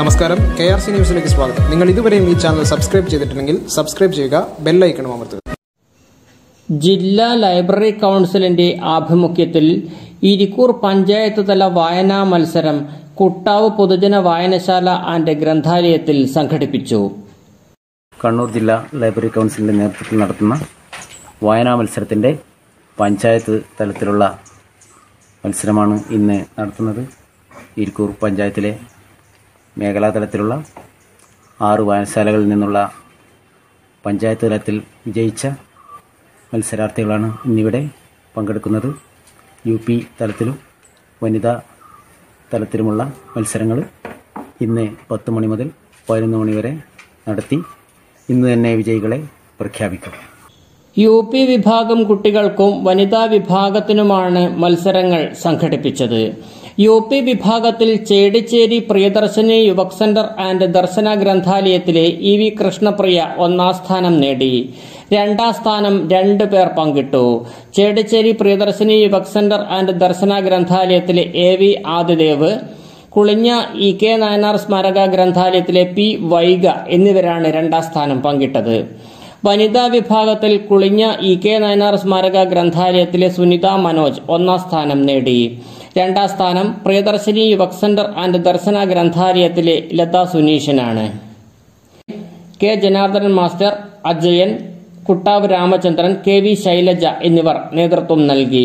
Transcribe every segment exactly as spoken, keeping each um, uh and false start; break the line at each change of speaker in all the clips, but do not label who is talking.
നമസ്കാരം, K R C ന്യൂസിലേക്ക് സ്വാഗതം. നിങ്ങൾ ഇതുവരെയും ഈ ചാനൽ സബ്സ്ക്രൈബ് ചെയ്തിട്ടുണ്ടെങ്കിൽ സബ്സ്ക്രൈബ് ചെയ്യുക, ബെല്ലൈക്കണും അമർത്തുക.
ജില്ലാ ലൈബ്രറി കൗൺസിലിന്റെ ആഭിമുഖ്യത്തിൽ ഇരിക്കൂർ പഞ്ചായത്ത് തല വായനാ മത്സരം കുട്ടാവ് പൊതുജന വായനശാല ആൻഡ് ഗ്രന്ഥാലയത്തിൽ സംഘടിപ്പിച്ചു.
കണ്ണൂർ ജില്ലാ ലൈബ്രറി കൗൺസിലിന്റെ നേതൃത്വത്തിൽ നടത്തുന്ന വായനാ മത്സരത്തിന്റെ പഞ്ചായത്ത് തലത്തിലുള്ള മത്സരമാണ് ഇന്ന് നടത്തുന്നത്. ഇരിക്കൂർ പഞ്ചായത്തിലെ മേഖലാ തലത്തിലുള്ള ആറ് വായനശാലകളിൽ നിന്നുള്ള പഞ്ചായത്ത് തലത്തിൽ വിജയിച്ച മത്സരാർത്ഥികളാണ് ഇന്നിവിടെ പങ്കെടുക്കുന്നത്. യു പി തലത്തിലും വനിതാ തലത്തിലുമുള്ള മത്സരങ്ങൾ ഇന്ന് പത്ത് മണി മുതൽ പതിനൊന്ന് മണി വരെ നടത്തി ഇന്ന് തന്നെ വിജയികളെ പ്രഖ്യാപിക്കും.
യു പി വിഭാഗം കുട്ടികൾക്കും വനിതാ വിഭാഗത്തിനുമാണ് മത്സരങ്ങൾ സംഘടിപ്പിച്ചത്. യു പി വിഭാഗത്തിൽ ചേടിച്ചേരി പ്രിയദർശിനി യുവക് സെന്റർ ആൻഡ് ദർശന ഗ്രന്ഥാലയത്തിലെ ഇ വി കൃഷ്ണപ്രിയ ഒന്നാം സ്ഥാനം നേടി. രണ്ടാം സ്ഥാനം രണ്ടു പേർ പങ്കിട്ടു. ചേടിച്ചേരി പ്രിയദർശിനി യുവക് സെന്റർ ആൻഡ് ദർശന ഗ്രന്ഥാലയത്തിലെ A V Adidev, Kulinja E K Nayanar സ്മാരക ഗ്രന്ഥാലയത്തിലെ പി വൈഗ എന്നിവരാണ് രണ്ടാം സ്ഥാനം പങ്കിട്ടത്. വനിതാ വിഭാഗത്തിൽ കുളിഞ്ഞ ഇ കെ നായനാർ സ്മാരക ഗ്രന്ഥാലയത്തിലെ സുനിത മനോജ് ഒന്നാം സ്ഥാനം നേടി. രണ്ടാം സ്ഥാനം പ്രിയദർശിനി യുവക് സെന്റർ ആൻഡ് ദർശന ഗ്രന്ഥാലയത്തിലെ ലത സുനീഷനാണ്. K Janardhanan master, Ajayan, Kuttav Ramachandran, K V Shailaja എന്നിവർ നേതൃത്വം നൽകി.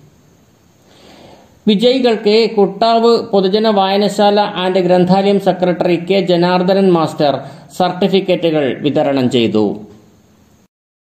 വിജയികൾക്ക് കുട്ടാവ് പൊതുജന വായനശാല ആൻഡ് ഗ്രന്ഥാലയം സെക്രട്ടറി കെ ജനാർദ്ദനൻ മാസ്റ്റർ സർട്ടിഫിക്കറ്റുകൾ വിതരണം ചെയ്തു.